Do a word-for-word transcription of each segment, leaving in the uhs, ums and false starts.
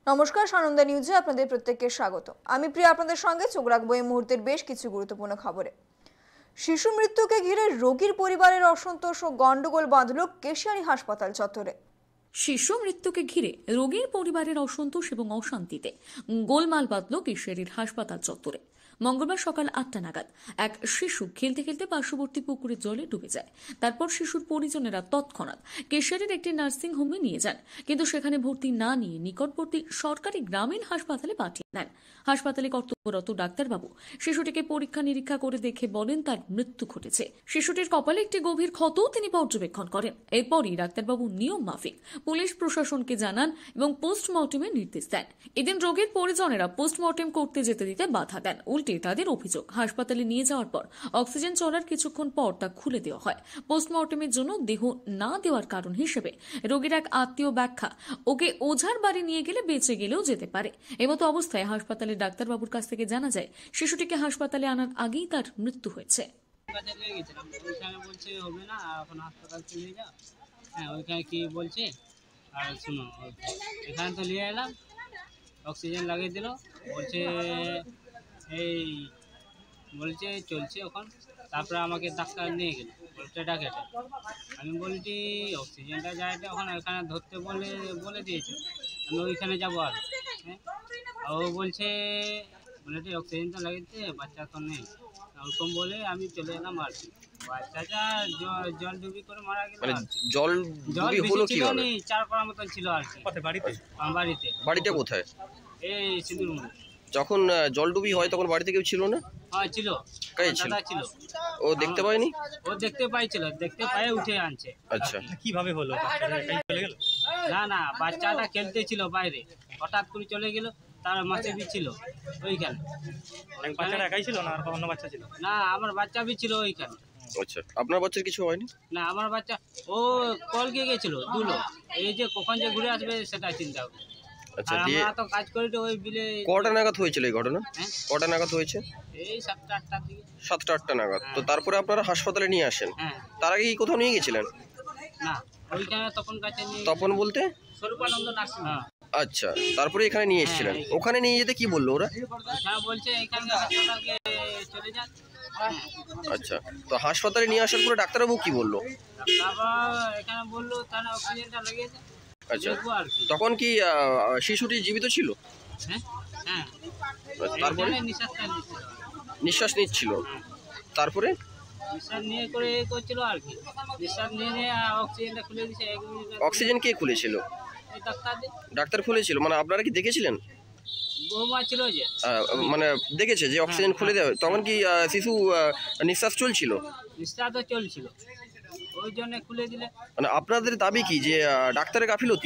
নমস্কার, সানন্দা নিউজে আপনাদের প্রত্যেককে স্বাগত। আমি প্রিয়া আপনাদের সঙ্গে চোখ রাখবো এই মুহূর্তের বেশ কিছু গুরুত্বপূর্ণ খবরে। শিশু মৃত্যুকে ঘিরে রোগীর পরিবারের অসন্তোষ ও গন্ডগোল বাঁধল কেশিয়ারি হাসপাতাল চত্বরে। শিশু মৃত্যুকে ঘিরে রোগীর পরিবারের অসন্তোষ এবং অশান্তিতে গোলমাল বাঁধল কেশিয়ারির হাসপাতাল চত্বরে। মঙ্গলবার সকাল আটটা নাগাদ এক শিশু খেলতে খেলতে পার্শ্ববর্তী পুকুরের জলে ডুবে যায়। তারপর শিশুর পরিজনেরা তৎক্ষণাৎ কেশিয়ারির একটি নার্সিং হোমে নিয়ে যান, কিন্তু সেখানে ভর্তি না নিয়ে নিকটবর্তী সরকারি গ্রামীণ হাসপাতালে পাঠিয়ে দেন। হাসপাতালে কর্তব্যরত ডাক্তারবাবু শিশুটিকে পরীক্ষা নিরীক্ষা করে দেখে বলেন তার মৃত্যু ঘটেছে। শিশুটির কপালে একটি গভীর ক্ষতও তিনি পর্যবেক্ষণ করেন। এরপরই ডাক্তারবাবু নিয়ম মাফিক পুলিশ প্রশাসনকে জানান এবং পোস্টমর্টমের নির্দেশ দেন। এদিন রোগীর পরিজনেরা পোস্টমর্টম করতে যেতে দিতে বাধা দেন। উল্টে তাদের অভিযোগ, হাসপাতালে নিয়ে যাওয়ার পর অক্সিজেন চলার কিছুক্ষণ পর তা খুলে দেওয়া হয়। পোস্টমর্টমের জন্য দেহ না দেওয়ার কারণ হিসেবে রোগীর এক আত্মীয় ব্যাখ্যা, ওকে ওঝার বাড়ি নিয়ে গেলে বেঁচে গেলেও যেতে পারে। এমতো অবস্থায় হাসপাতালের ডাক্তারবাবুর কাছ থেকে জানা যায় শিশুটিকে হাসপাতালে আনার আগেই তার মৃত্যু হয়েছে। এখানে তো নিয়ে এলাম, অক্সিজেন লাগিয়ে দিল, বলছে এই বলছে চলছে ওখান। তারপরে আমাকে ডাক্তার নিয়ে গেল, বলছে ডাকেটে। আমি বলছি অক্সিজেনটা যায়টা ওখানে এখানে ধরতে বলে বলে দিয়েছে, আমি ওইখানে যাবো। আর হ্যাঁ ও বলছে বলেছে অক্সিজেনটা লাগিয়েছে, বাচ্চা তো নেই, ওরকম বলে আমি চলে এলাম। আর কি বাচ্চাটা জল ডুবি করে মারা গেল। জল জল হলো কি হবে, চার পাড়ার মতন ছিল আর কি। বাড়িতে বাড়িতে বাড়িতে কোথায়? এই সিঁদুরমুড়ি। যখন জলডুবি হয় তখন বাড়িতে কেউ ছিল না? হ্যাঁ ছিল, কে ছিল? দাদা ছিল। ও দেখতে পায়নি? ও দেখতে পাইছিল, দেখতে পায়ে উঠে আনছে। আচ্ছা, কিভাবে হলো? বাচ্চাটা একাই চলে গেল? না না, বাচ্চাটা খেলতে ছিল বাইরে, হঠাৎ করে চলে গেল। তার মাসে বি ছিল ওইখানে। বাচ্চাটা একাই ছিল না আর অন্য বাচ্চা ছিল? না, আমার বাচ্চা বি ছিল ওইখানে। আচ্ছা, আপনার বাচ্চার কিছু হয়নি? না, আমার বাচ্চা ও কল গিয়ে গেছিল দুলো, এই যে কখন যে ঘুরে আসবে সেটা চিন্তা হবে। আচ্ছা, আর দিয়ে আমরা তো কাজ করি তো ওই বিলে। কটা নাগাদ হয়েছিল এই ঘটনা? হ্যাঁ, কটা নাগাদ হয়েছে? এই সাতটা আটটার দিকে। সাতটা আটটা নাগাদ। তো তারপরে আপনারা হাসপাতালে নিয়ে আসেন? হ্যাঁ। তার আগে কি কোথাও নিয়ে গেছিলেন? না, ওইখানে তখন কাছে নিয়ে। তপন বলতে? স্বরূপানন্দ নার্সিং। হ্যাঁ। আচ্ছা, তারপরে এখানে নিয়ে এসেছিলেন। হ্যাঁ। ওখানে নিয়ে যেতে কি বললো ওরা? হ্যাঁ, বলছে এখানকার হাসপাতালকে চলে যান। আচ্ছা, তো হাসপাতালে নিয়ে আসার পরে ডাক্তারবাবু কি বললো? তারপর এখানে বললো তাহলে অক্সিজেনটা লাগিয়েছে। আচ্ছা, দেখবো আর কি। তখন কি আহ, শিশুটি জীবিত ছিল? হ্যাঁ হ্যাঁ, তারপরে এখানে নিঃশ্বাসটা নিচ্ছিল। নিঃশ্বাস নিচ্ছিল, তারপরে নিঃশ্বাস নিয়ে করে এ করছিল আর কি। নিঃশ্বাস নিয়ে নিয়ে অক্সিজেনটা খুলে দিয়েছে এক মিনিট। অক্সিজেন কে খুলেছিল? এই ডাক্তার দিয়ে। ডাক্তার খুলেছিল? মানে আপনারা কি দেখেছিলেন? বৌমা ছিল যে। আহ, মানে দেখেছে যে অক্সিজেন খুলে দেওয়া, তখন কি আহ, শিশু আহ, নিঃশ্বাস চলছিল? নিঃশ্বাস তো চলছিল, ওই জন্য খুলে দিলে। মানে আপনাদের দাবি কি যে আহ, ডাক্তারের গাফিলতি?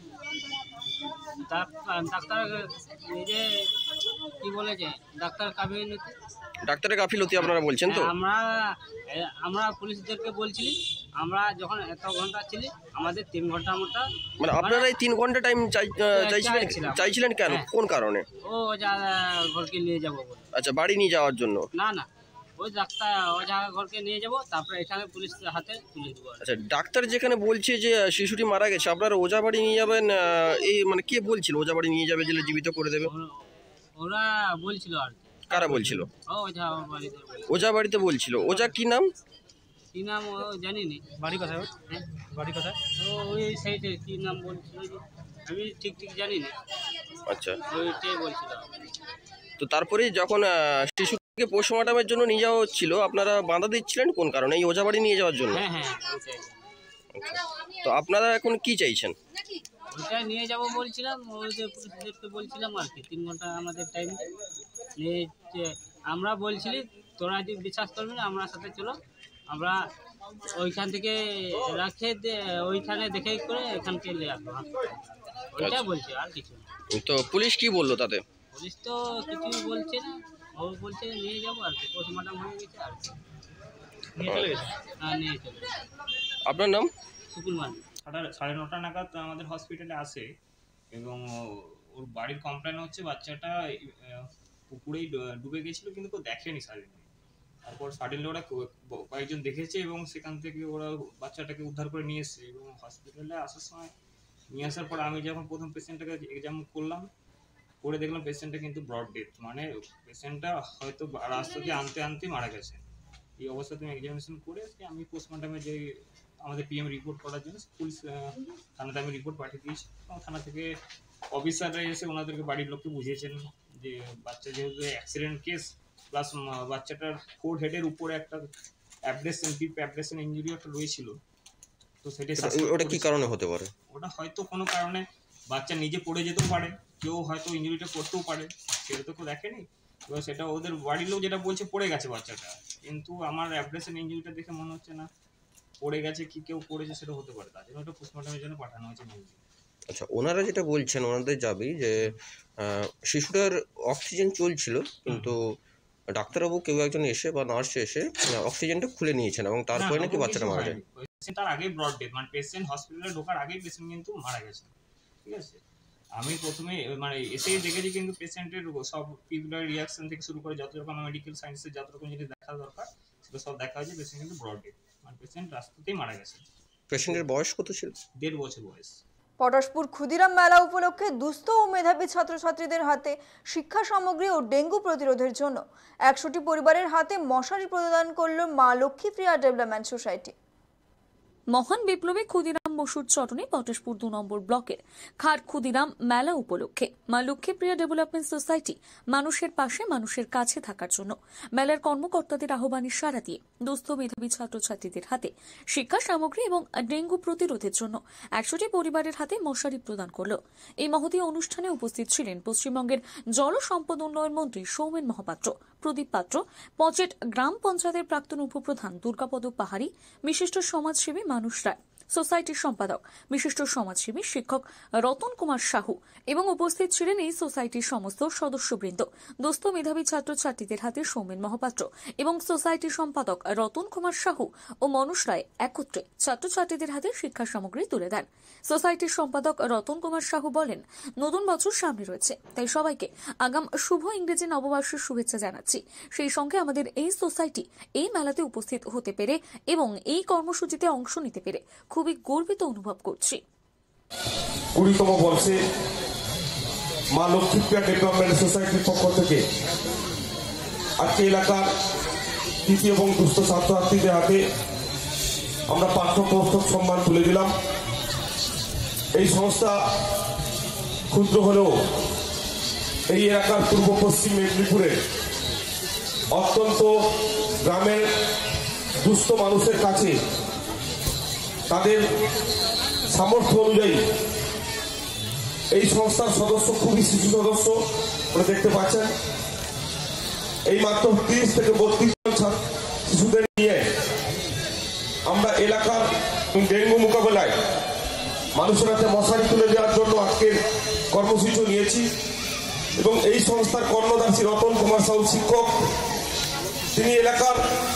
ডাক্তার এই যে কি বলেছে, ডাক্তার কাবিনতি। ডাক্তারের গাফিলতি আপনারা বলছেন তো? আমরা আমরা পুলিশদেরকে বলছিলি, আমরা যখন এত ঘন্টা ছিলি আমাদের তিন ঘন্টার মতো। মানে আপনারা এই তিন ঘন্টা টাইম চাইছিলেন? চাইছিলেন কেন, কোন কারণে? ও ওঝা ঘরকে নিয়ে যাবো বলে। আচ্ছা, বাড়ি নিয়ে যাওয়ার জন্য? না না, ওই ডাক্তার ওঝা ঘরকে নিয়ে যাবো, তারপরে এখানে পুলিশের হাতে তুলে দেবো। আচ্ছা, ডাক্তার যেখানে বলছে যে শিশুটি মারা গেছে, আপনারা ওঝা বাড়ি নিয়ে যাবেন, এই মানে কে বলছিল ওঝা বাড়ি নিয়ে যাবে, যে জীবিত করে দেবে? ওরা বলছিল আর কি। কারা বলছিল? ও ওঝা বাড়িতে। ওঝা বাড়িতে বলছিল। ওঝা কি নাম? কি নাম ও জানি নি। বাড়ি কোথায়? হ্যাঁ, বাড়ি কোথায়? ও ওই সাইডে কি নাম বলছিল আমি ঠিক ঠিক জানি না। আচ্ছা, ওইটাই বলছিল। তো তারপরে যখন শিশুকে পোস্টমর্টমের জন্য নিয়ে যাওয়া হচ্ছিল, আপনারা বাধা দিচ্ছিলেন কোন কারণে? এই ওঝা বাড়ি নিয়ে যাওয়ার জন্য? হ্যাঁ হ্যাঁ, ওইটাই। তো আপনারা এখন কি চাইছেন? ওইটা নিয়ে যাব বলছিলাম, ওই যে পুলিশদেরকে বলছিলাম আর কি, তিন ঘন্টা আমাদের টাইম নিয়ে। আমরা বলছিলি তোরা যদি বিশ্বাস করবি না, আমার সাথে চলো, আমরা ওইখান থেকে রাখে ওইখানে দেখে করে এখানকে নিয়ে আসবো। ওইটা বলছে, আর কিছু না। তো পুলিশ কি বললো তাতে? পুলিশ তো কিছুই বলছে না, ও বলছে নিয়ে যাবো আর কি, পোস্টমর্টম হয়ে গেছে আর কি। নিয়ে চলে গেছে? হ্যাঁ, নিয়ে চলে গেছে। আপনার নাম? সুকুল মান। সাড়ে নটা নাগাদ আমাদের হসপিটালে আসে এবং ওর বাড়ির কমপ্লেন হচ্ছে বাচ্চাটা পুকুরেই ডুবে গেছিলো, কিন্তু কেউ দেখেনি সাডেনলি। তারপর সাডেনলি ওরা কয়েকজন দেখেছে এবং সেখান থেকে ওরা বাচ্চাটাকে উদ্ধার করে নিয়ে এসছে এবং হসপিটালে আসার সময় নিয়ে আসার পর আমি যখন প্রথম পেশেন্টটাকে এক্সাম করলাম, করে দেখলাম পেশেন্টটা কিন্তু ব্রড ডেথ, মানে পেশেন্টটা হয়তো রাস্তাতে আনতে আনতে মারা গেছে। এই অবস্থা তুমি এক্সামিনেশন করে আমি পোস্টমর্টমে যে আমাদের পিএম রিপোর্ট করার জন্য পুলিশ থানাতে আমি রিপোর্ট পাঠিয়ে দিয়েছি, এবং থানা থেকে অফিসাররা এসে ওনাদেরকে বাড়ির লোককে বুঝিয়েছেন যে বাচ্চা যেহেতু অ্যাক্সিডেন্ট কেস, প্লাস বাচ্চাটার ফোর হেডের উপরে একটা অ্যাবডেশন ডিপ অ্যাবডেশন ইঞ্জুরি একটা রয়েছিল, তো সেটা ওটা কি কারণে হতে পারে? ওটা হয়তো কোনো কারণে বাচ্চা নিজে পড়ে যেতেও পারে, কেউ হয়তো ইঞ্জুরিটা করতেও পারে, সেটা তো কেউ দেখেনি। এবার সেটা ওদের বাড়ির লোক যেটা বলছে পড়ে গেছে বাচ্চাটা, কিন্তু আমার অ্যাবডেশন ইঞ্জুরিটা দেখে মনে হচ্ছে না পড়ে গেছে, কি কেউ করেছে সেটা হতে পারে, তার জন্য ওটা পোস্টমর্টমের জন্য পাঠানো হয়েছে মিউজিক। আচ্ছা, ওনারা যেটা বলছেন ওনাদের যাবি যে শিশুটার অক্সিজেন চলছিল, কিন্তু ডাক্তারবাবু কেউ একজন এসে বা নার্স এসে অক্সিজেনটা খুলে নিয়েছেন এবং তারপরে নাকি বাচ্চাটা মারা যায়। তার আগে ব্রড ডেথ, মানে পেশেন্ট হসপিটালে ঢোকার আগেই পেশেন্ট কিন্তু মারা গেছে। ঠিক আছে, আমি প্রথমে মানে এসেই দেখেছি কিন্তু পেশেন্টের সব পিউলার রিয়াকশন থেকে শুরু করে যত রকম মেডিকেল সায়েন্সের যত রকম জিনিস দেখা দরকার সেটা সব দেখা হয়েছে, পেশেন্ট কিন্তু ব্রড ডেথ, মানে পেশেন্ট রাস্তাতেই মারা গেছে। পেশেন্টের বয়স কত ছিল? দেড় বছর বয়স। পটাশপুর ক্ষুদিরাম মেলা উপলক্ষে দুস্থ ও মেধাবী ছাত্রছাত্রীদের হাতে শিক্ষা সামগ্রী ও ডেঙ্গু প্রতিরোধের জন্য একশোটি পরিবারের হাতে মশারি প্রদান করল মা লক্ষ্মীপ্রিয়া ডেভেলপমেন্ট সোসাইটি। মহান বিপ্লবী ক্ষুদিরাম বসুর চটনে পটাশপুর দু নম্বর ব্লকের খাট ক্ষুদিরাম মেলা উপলক্ষে মা লক্ষ্মীপ্রিয়া ডেভেলপমেন্ট সোসাইটি মানুষের পাশে মানুষের কাছে থাকার জন্য মেলার কর্মকর্তাদের আহ্বানে সাড়া দিয়ে দুস্থ মেধাবী ছাত্রছাত্রীদের হাতে শিক্ষা সামগ্রী এবং ডেঙ্গু প্রতিরোধের জন্য একশোটি পরিবারের হাতে মশারি প্রদান করল। এই মহতী অনুষ্ঠানে উপস্থিত ছিলেন পশ্চিমবঙ্গের জল সম্পদ উন্নয়ন মন্ত্রী সৌমেন মহাপাত্র, প্রদীপ পাত্র, পচেট গ্রাম পঞ্চায়েতের প্রাক্তন উপপ্রধান দুর্গাপদ পাহাড়ি, বিশিষ্ট সমাজসেবী মানুষ রায়, সোসাইটির সম্পাদক বিশিষ্ট সমাজসেবী শিক্ষক রতন কুমার সাহু এবং উপস্থিত ছিলেন এই সোসাইটির সমস্ত সদস্যবৃন্দ। দুস্থ মেধাবী ছাত্রছাত্রীদের হাতে সৌমেন মহাপাত্র এবং সোসাইটির সম্পাদক রতন কুমার সাহু ও মনুষ রায় একত্রে ছাত্রছাত্রীদের হাতে শিক্ষা সামগ্রী তুলে দেন। সোসাইটির সম্পাদক রতন কুমার সাহু বলেন, নতুন বছর সামনে রয়েছে, তাই সবাইকে আগাম শুভ ইংরেজি নববর্ষের শুভেচ্ছা জানাচ্ছি। সেই সঙ্গে আমাদের এই সোসাইটি এই মেলাতে উপস্থিত হতে পেরে এবং এই কর্মসূচিতে অংশ নিতে পেরে খুবই গর্বিত অনুভব করছি। কুড়িতম বর্ষে মা লক্ষ্মীপ্রিয়া ডেভেলপমেন্ট সোসাইটির পক্ষ থেকে আজকে এলাকার তৃতীয় এবং দুস্থ ছাত্রছাত্রীদের হাতে আমরা পাঠ্যপুস্তক সম্মান তুলে দিলাম। এই সংস্থা ক্ষুদ্র হলেও এই এলাকার পূর্ব পশ্চিম মেদিনীপুরের অত্যন্ত গ্রামের দুস্থ মানুষের কাছে তাদের সামর্থ্য অনুযায়ী এই সংস্থার সদস্য খুবই শিশু সদস্য আপনারা দেখতে পাচ্ছেন। এই মাত্র তিরিশ থেকে বত্রিশ জন শিশুদের নিয়ে আমরা এলাকার ডেঙ্গু মোকাবেলায় মানুষের হাতে মশারি তুলে দেওয়ার জন্য আজকের কর্মসূচি নিয়েছি এবং এই সংস্থার কর্ণধার শ্রী রতন কুমার সাহু শিক্ষক, তিনি এলাকার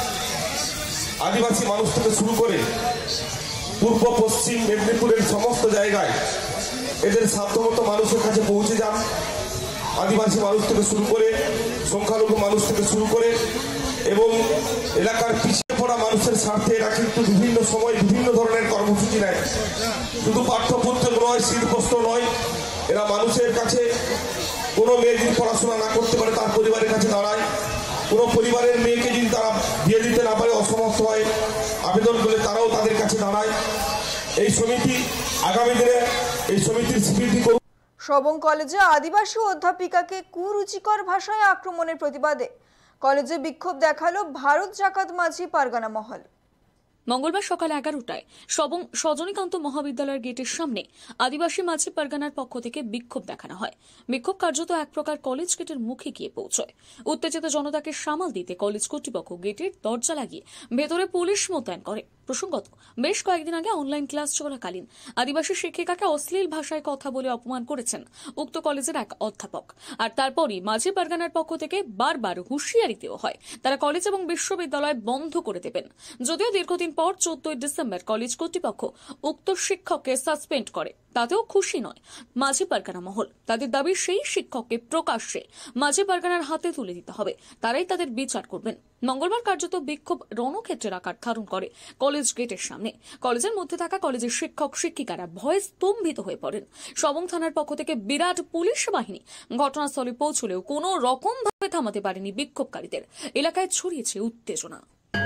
আদিবাসী মানুষ থেকে শুরু করে পূর্ব পশ্চিম মেদিনীপুরের সমস্ত জায়গায় এদের সাধ্যমতো মানুষের কাছে পৌঁছে যান। আদিবাসী মানুষ থেকে শুরু করে সংখ্যালঘু মানুষ থেকে শুরু করে এবং এলাকার পিছিয়ে পড়া মানুষের স্বার্থে এরা কিন্তু বিভিন্ন সময় বিভিন্ন ধরনের কর্মসূচি নেয়। শুধু পাঠ্যপুস্তক নয়, শীতবস্ত্র নয়, এরা মানুষের কাছে কোনো মেয়ে যদি পড়াশোনা না করতে পারে তার পরিবারের কাছে দাঁড়ায়। কোনো পরিবারের মেয়েকে যদি তারা বিয়ে দিতে না পারে, অসমর্থ হয়, আবেদন করে তারাও তাদের কাছে দাঁড়ায়। এই সমিতি আগামী দিনে এই সমিতির স্বীকৃতি করুন। সবং কলেজে আদিবাসী অধ্যাপিকাকে কুরুচিকর ভাষায় আক্রমণের প্রতিবাদে কলেজে বিক্ষোভ দেখালো ভারত জাকাত মাঝি পারগানা মহল। মঙ্গলবার সকাল এগারোটায় সবং সজনীকান্ত মহাবিদ্যালয়ের গেটের সামনে আদিবাসী মাঝি পারগানার পক্ষ থেকে বিক্ষোভ দেখানো হয়। বিক্ষোভ কার্যত এক প্রকার কলেজ গেটের মুখে গিয়ে পৌঁছয়। উত্তেজিত জনতাকে সামাল দিতে কলেজ কর্তৃপক্ষ গেটের দরজা লাগিয়ে ভেতরে পুলিশ মোতায়েন করে। প্রসঙ্গত, বেশ কয়েকদিন আগে অনলাইন ক্লাস চলাকালীন আদিবাসী শিক্ষিকাকে অশ্লীল ভাষায় কথা বলে অপমান করেছেন উক্ত কলেজের এক অধ্যাপক। আর তারপরই মাঝি পারগানার পক্ষ থেকে বারবার হুঁশিয়ারি দেওয়া হয় তারা কলেজ এবং বিশ্ববিদ্যালয় বন্ধ করে দেবেন। যদিও দীর্ঘদিন পর চোদ্দই ডিসেম্বর কলেজ কর্তৃপক্ষ উক্ত শিক্ষককে সাসপেন্ড করে, তাতেও খুশি নয় মাঝি পারগানা মহল। তাদের দাবি সেই শিক্ষককে প্রকাশ্যে মাঝি পারগানার হাতে তুলে দিতে হবে, তারাই তাদের বিচার করবেন। মঙ্গলবার কার্যত বিক্ষোভ রণক্ষেত্রের আকার ধারণ করে কলেজ গেটের সামনে। কলেজের মধ্যে থাকা কলেজের শিক্ষক শিক্ষিকারা ভয়ে স্তম্ভিত হয়ে পড়েন। সবং থানার পক্ষ থেকে বিরাট পুলিশ বাহিনী ঘটনাস্থলে পৌঁছলেও কোনো রকম ভাবে থামাতে পারেনি বিক্ষোভকারীদের। এলাকায় ছড়িয়েছে উত্তেজনা।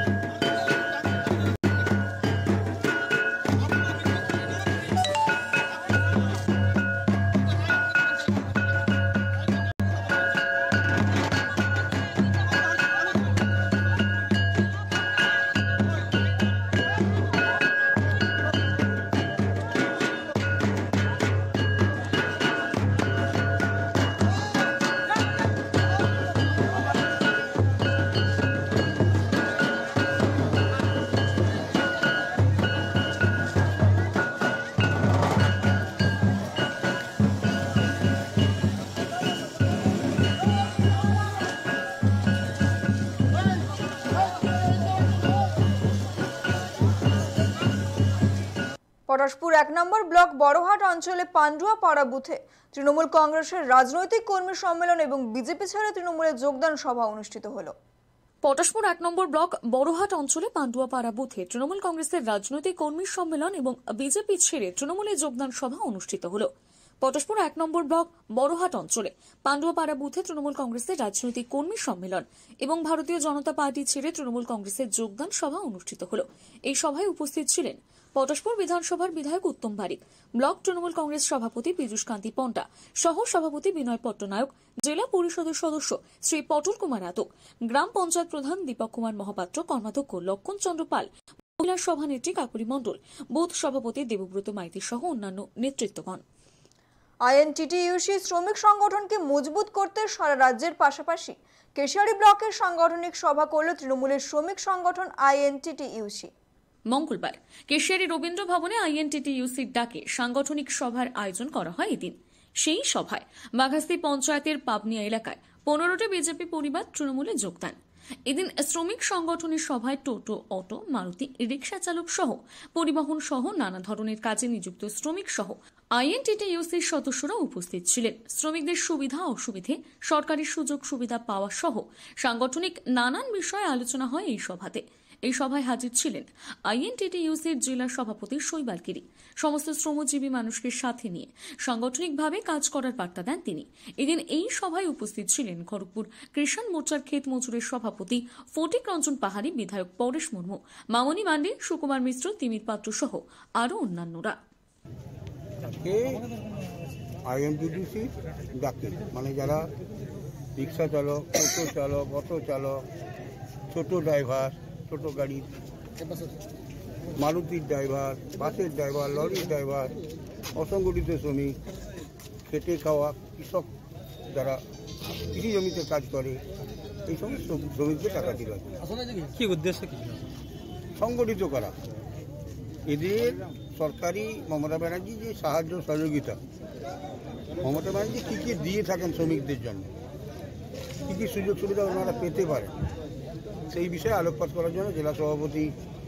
পটাশপুর এক নম্বর ব্লক বড়হাট অঞ্চলে পান্ডুয়া পাড়া বুথে তৃণমূল কংগ্রেসের রাজনৈতিক কর্মী সম্মেলন এবং বিজেপি ছেড়ে তৃণমূলের যোগদান সভা অনুষ্ঠিত হলো। পটাশপুর এক নম্বর ব্লক বড়হাট অঞ্চলে পান্ডুয়াপাড়া বুথে তৃণমূল কংগ্রেসের রাজনৈতিক কর্মী সম্মেলন এবং বিজেপি ছেড়ে তৃণমূলের যোগদান সভা অনুষ্ঠিত হল। পটাশপুর এক নম্বর ব্লক বড়হাট অঞ্চলে পান্ডুয়াপাড়া বুথে তৃণমূল কংগ্রেসের রাজনৈতিক কর্মী সম্মেলন এবং ভারতীয় জনতা পার্টি ছেড়ে তৃণমূল কংগ্রেসের যোগদান সভা অনুষ্ঠিত হল। এই সভায় উপস্থিত ছিলেন পটাশপুর বিধানসভার বিধায়ক উত্তম বারিক, ব্লক তৃণমূল কংগ্রেস সভাপতি পীযূষ কান্তি পন্টা, সহ সভাপতি বিনয় পট্টনায়ক, জেলা পরিষদের সদস্য শ্রী পটল কুমার আতক, গ্রাম পঞ্চায়েত প্রধান দীপক কুমার মহাপাত্র, কর্মাধ্যক্ষ লক্ষণ চন্দ্র পাল, মহিলা সভানেত্রী কাকুরি মণ্ডল, বুথ সভাপতি দেবব্রত মাইতি সহ অন্যান্য নেতৃত্বগণ। আইএনটিটিইউসি শ্রমিক সংগঠনকে মজবুত করতে সারা রাজ্যের পাশাপাশি কেশিয়ারি ব্লকের সাংগঠনিক সভা করল তৃণমূলের শ্রমিক সংগঠন আইএনটিটিইউসি। মঙ্গলবার কেশিয়ারি রবীন্দ্র ভবনে আইএনটিটিইউসির ডাকে সাংগঠনিক সভার আয়োজন করা হয়। এদিন সেই সভায় বাঘাস্তি পঞ্চায়েতের পাবনিয়া এলাকায় পনেরোটি বিজেপি পরিবার তৃণমূলে যোগদান। এদিন শ্রমিক সংগঠনের সভায় টোটো, অটো, মারুতি, রিক্সা চালক সহ পরিবহন সহ নানা ধরনের কাজে নিযুক্ত শ্রমিক সহ আইএনটিটিইউসির সদস্যরা উপস্থিত ছিলেন। শ্রমিকদের সুবিধা অসুবিধে, সরকারি সুযোগ সুবিধা পাওয়া সহ সাংগঠনিক নানান বিষয়ে আলোচনা হয় এই সভাতে। এই সভায় হাজির ছিলেন আইএনটিটিইউসির জেলা সভাপতি শৈবাল গিরি। সমস্ত শ্রমজীবী মানুষকে সাথে নিয়ে সাংগঠনিকভাবে কাজ করার বার্তা দেন তিনি। এদিন এই সভায় উপস্থিত ছিলেন খড়গপুর কৃষাণ মোর্চার ক্ষেত মজুরের সভাপতি ফটিক রঞ্জন পাহাড়ি, বিধায়ক পরেশ মুর্মু, মামনি মান্ডি, সুকুমার মিশ্র, তিমির পাত্র সহ আরও অন্যান্যরা। আইএনটিটিইউসি ডাকে মানে যারা রিক্সা চালক, টোটো চালক, অটো চালক, ছোট ড্রাইভার, ছোট গাড়ির মারুতির ড্রাইভার, বাসের ড্রাইভার, লরির ড্রাইভার, অসংগঠিত শ্রমিক, খেটে খাওয়া কৃষক যারা কৃষি জমিতে কাজ করে, এই সমস্ত শ্রমিকদের টাকা দিল। কি উদ্দেশ্য কি? সংগঠিত করা। এদের সরকারি মমতা ব্যানার্জি যে সাহায্য সহযোগিতা, মমতা ব্যানার্জি কী কী দিয়ে থাকেন শ্রমিকদের জন্য, কী কী সুযোগ সুবিধা ওনারা পেতে পারেন, সেই বিষয়ে আলোকপাত করার জন্য জেলা সভাপতি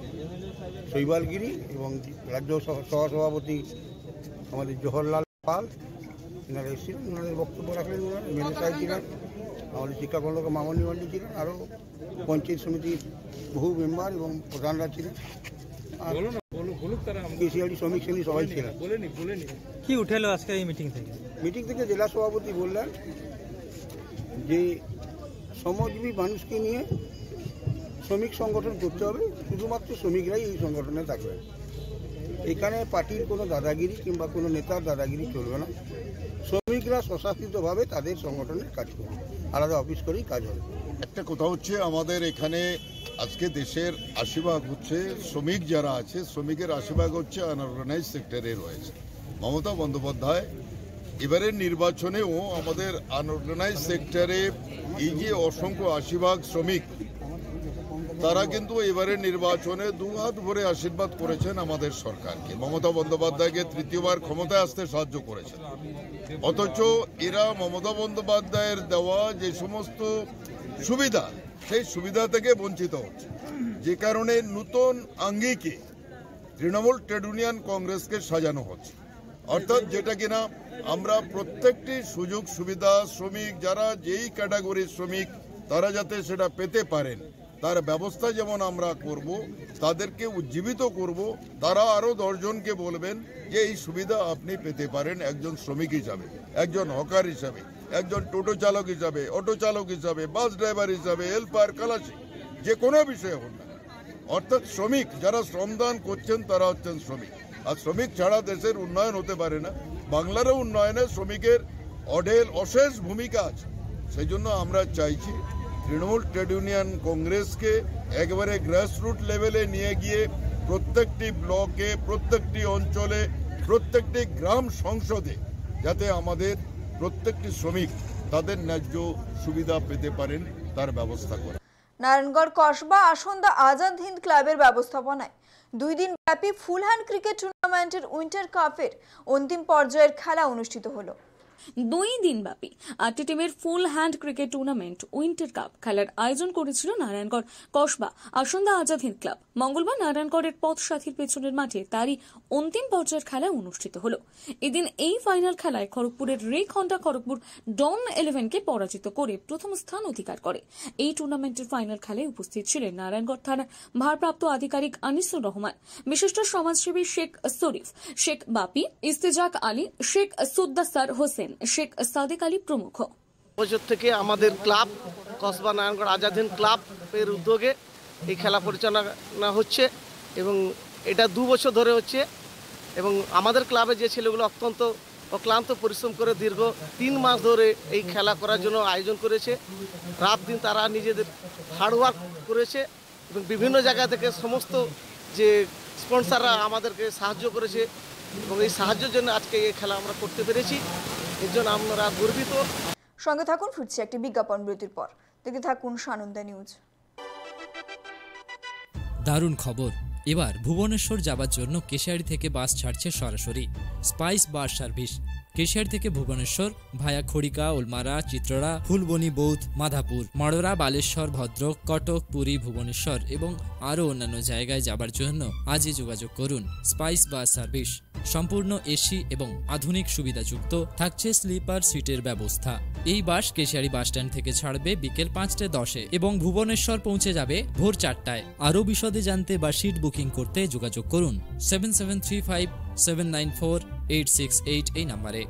শৈবাল গিরি এবং রাজ্য সহসভাপতি আমাদের জওহরলাল পাল এনারা এসেছিলেন। ওনাদের বক্তব্য রাখলেন, ওনারা এমএলএ সাহেব ছিলেন, আমাদের শিক্ষাখণ্ডক মামনি মান্ডি ছিলেন, আরও পঞ্চায়েত সমিতির বহু মেম্বার এবং প্রধানরা ছিলেন, আর কেশিয়ারি শ্রমিক শ্রেণী সবাই ছিলেন। কি উঠে এলো আজকে এই মিটিং থেকে? মিটিং থেকে জেলা সভাপতি বললেন যে শ্রমজীবী মানুষকে নিয়ে শ্রমিক সংগঠন করতে হবে, শুধুমাত্র শ্রমিকরাই এই সংগঠনে থাকবে। এখানে পার্টির কোনো দাদাগিরি কিংবা কোনো নেতার দাদাগিরি চলবে না। শ্রমিকরা স্বশাসিতভাবে তাদের সংগঠনের কাজ করবে, আলাদা অফিস করেই কাজ হবে। একটা কথা হচ্ছে, আমাদের এখানে আজকে দেশের আশি ভাগ হচ্ছে শ্রমিক যারা আছে, শ্রমিকের আশি ভাগ হচ্ছে আনঅর্গানাইজ সেক্টরে রয়েছে। মমতা বন্দ্যোপাধ্যায় এবারের নির্বাচনেও আমাদের আনঅর্গানাইজ সেক্টরে এই যে অসংখ্য আশি ভাগ শ্রমিক, তারা কিন্তু এবারের নির্বাচনে দু হাত ভরে আশীর্বাদ করেছেন আমাদের সরকারকে, মমতা বন্দ্যোপাধ্যায়কে তৃতীয়বার ক্ষমতায় আসতে সাহায্য করেছেন। অথচ এরা মমতা বন্দ্যোপাধ্যায়ের দেওয়া যে সমস্ত সুবিধা, সেই সুবিধা থেকে বঞ্চিত হচ্ছে, যে কারণে নতুন আঙ্গিকে তৃণমূল ট্রেড ইউনিয়ন কংগ্রেসকে সাজানো হচ্ছে। অর্থাৎ যেটা কিনা আমরা প্রত্যেকটি সুযোগ সুবিধা শ্রমিক যারা যেই ক্যাটাগরির শ্রমিক তারা যাতে সেটা পেতে পারেন, তার ব্যবস্থা যেমন আমরা করব, তাদেরকে উজ্জীবিত করব, তারা আরও দশজনকে বলবেন যে এই সুবিধা আপনি পেতে পারেন একজন শ্রমিক হিসাবে, একজন হকার হিসাবে, একজন টোটো চালক হিসাবে, অটো চালক হিসাবে, বাস ড্রাইভার হিসাবে, হেল্পার, খালাসি, যে কোনো বিষয়ে হোক না। অর্থাৎ শ্রমিক যারা শ্রমদান করছেন তারা হচ্ছেন শ্রমিক, আর শ্রমিক ছাড়া দেশের উন্নয়ন হতে পারে না। বাংলারও উন্নয়নে শ্রমিকের অঢেল অশেষ ভূমিকা আছে। সেই জন্য আমরা চাইছি তৃণমূল ট্রেড ইউনিয়ন কংগ্রেসকে একবারে গ্রাসরুট লেভেলে নিয়ে গিয়ে প্রত্যেকটি ব্লকে, প্রত্যেকটি অঞ্চলে, প্রত্যেকটি গ্রাম সংসদে যাতে আমাদের প্রত্যেকটি শ্রমিক তাদের ন্যায্য সুবিধা পেতে পারেন তার ব্যবস্থা করে। নারায়ণগড় কসবা আসন্দা আজাদ হিন্দ ক্লাবের ব্যবস্থাপনায় দুই দিন ব্যাপী ফুল হ্যান্ড ক্রিকেট টুর্নামেন্টের উইন্টার কাপের অন্তিম পর্যায়ের খেলা অনুষ্ঠিত হলো। দুই দিনব্যাপী আটটি টিমের full hand cricket tournament winter cup খেলার আয়োজন করেছিল নারায়ণগড় কসবা আসন্দা আজাদ হিন্দ ক্লাব। মঙ্গলবার নারায়ণগড়ের পথ সাথীর পেছনের মাঠে তারই অন্তিম পর্যায়ের খেলা অনুষ্ঠিত হল। এদিন এই ফাইনাল খেলায় খড়গপুরের রেক হন্ডা খড়গপুর ডন ইলেভেনকে পরাজিত করে প্রথম স্থান অধিকার করে। এই টুর্নামেন্টের ফাইনাল খেলায় উপস্থিত ছিলেন নারায়ণগড় থানার ভারপ্রাপ্ত আধিকারিক আনিসুর রহমান, বিশিষ্ট সমাজসেবী শেখ শরীফ, শেখ বাপি, ইস্তেজাক আলী, শেখ সুদ্দাসার হোসেন, শেখ সাদেক আলী প্রমুখ। বছর থেকে আমাদের ক্লাব কসবা নারায়ণগড় আজাদ হিন্দ ক্লাবের উদ্যোগে এই খেলা পরিচালনা হচ্ছে এবং এটা দু বছর ধরে হচ্ছে এবং আমাদের ক্লাবে যে ছেলেগুলো অত্যন্ত অক্লান্ত পরিশ্রম করে দীর্ঘ তিন মাস ধরে এই খেলা করার জন্য আয়োজন করেছে। রাত দিন তারা নিজেদের হার্ডওয়ার্ক করেছে এবং বিভিন্ন জায়গা থেকে সমস্ত যে স্পন্সররা আমাদেরকে সাহায্য করেছে এবং এই সাহায্যের জন্য আজকে এই খেলা আমরা করতে পেরেছি, এর জন্য আমরা গর্বিত। সঙ্গে থাকুন, ফিরছি একটি বিজ্ঞাপন বিরতির পর। দেখতে থাকুন সানন্দা নিউজ। দারুণ খবর, এবার ভুবনেশ্বর যাবার জন্য কেশিয়ারি থেকে বাস ছাড়ছে সরাসরি স্পাইস বাস সার্ভিস। কেশিয়ারি থেকে ভুবনেশ্বর ভায়া খড়িকা, ওলমারা, চিত্রড়া, ফুলবনি, বৌদ্ধ, মাধাপুর, মাড়রা, বালেশ্বর, ভদ্রক, কটক, পুরী, ভুবনেশ্বর এবং আরও অন্যান্য জায়গায় যাবার জন্য আজই যোগাযোগ করুন স্পাইস বাস সার্ভিস। সম্পূর্ণ এসি এবং আধুনিক সুবিধাযুক্ত, থাকছে স্লিপার সিটের ব্যবস্থা। এই বাস কেশিয়ারি বাসস্ট্যান্ড থেকে ছাড়বে বিকেল পাঁচটা দশে এবং ভুবনেশ্বর পৌঁছে যাবে ভোর চারটায়। আরও বিশদে জানতে বা সিট বুকিং করতে যোগাযোগ করুন seven seven three five seven nine four eight six eight এই নাম্বারে।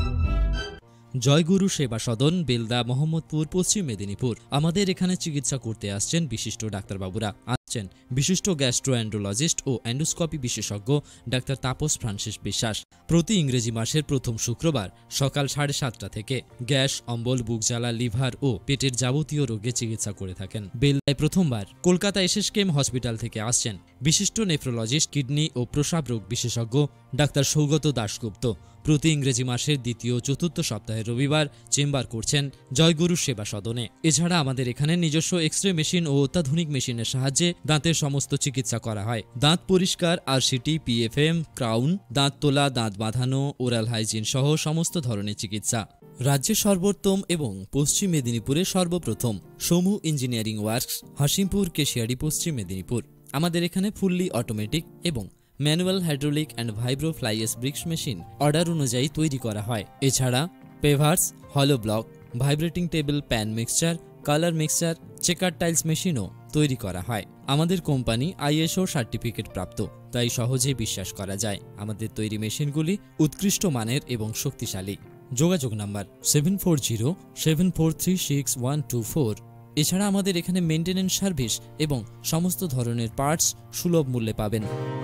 জয়গুরু সেবা সদন, বেলদা, মোহাম্মদপুর, পশ্চিম মেদিনীপুর। আমাদের এখানে চিকিৎসা করতে আসছেন বিশিষ্ট ডাক্তারবাবুরা। আসছেন বিশিষ্ট গ্যাস্ট্রোএন্ডোলজিস্ট ও এন্ডোস্কোপি বিশেষজ্ঞ ডাক্তার তাপস ফ্রান্সিস বিশ্বাস। প্রতি ইংরেজি মাসের প্রথম শুক্রবার সকাল সাড়ে সাতটা থেকে গ্যাস, অম্বল, বুকজ্বালা, লিভার ও পেটের যাবতীয় রোগে চিকিৎসা করে থাকেন। বেলদায় প্রথমবার কলকাতা এসএসকেএম হসপিটাল থেকে আসছেন বিশিষ্ট নেফ্রোলজিস্ট, কিডনি ও প্রস্রাব রোগ বিশেষজ্ঞ ডাক্তার সৌগত দাশগুপ্ত। প্রতি ইংরেজি মাসের দ্বিতীয় চতুর্থ সপ্তাহের রবিবার চেম্বার করছেন জয়গুরু সেবা সদনে। এছাড়া আমাদের এখানে নিজস্ব এক্স রে মেশিন ও অত্যাধুনিক মেশিনের সাহায্যে দাঁতের সমস্ত চিকিৎসা করা হয়। দাঁত পরিষ্কার, আরসিটি, পিএফএম, ক্রাউন, দাঁত তোলা, দাঁত বাঁধানো, ওরাল হাইজিন সহ সমস্ত ধরনের চিকিৎসা। রাজ্যের সর্বোত্তম এবং পশ্চিম মেদিনীপুরের সর্বপ্রথম সমু ইঞ্জিনিয়ারিং ওয়ার্কস, হাসিমপুর, কেশিয়ারি, পশ্চিম মেদিনীপুর। আমাদের এখানে ফুললি অটোমেটিক এবং manual hydraulic and vibro fly ash bricks machine order অনুযায়ী তৈরি করা হয়। এছাড়া pavers, hollow block, vibrating table, pan mixture, colour mixture, checker tiles মেশিনও তৈরি করা হয়। আমাদের কোম্পানি আইএসও সার্টিফিকেট প্রাপ্ত, তাই সহজেই বিশ্বাস করা যায়। আমাদের তৈরি মেশিনগুলি উৎকৃষ্ট মানের এবং শক্তিশালী। যোগাযোগ number seven four zero seven four three six one two four. এছাড়া আমাদের এখানে মেইনটেনেন্স সার্ভিস এবং সমস্ত ধরনের পার্টস সুলভ মূল্যে পাবেন।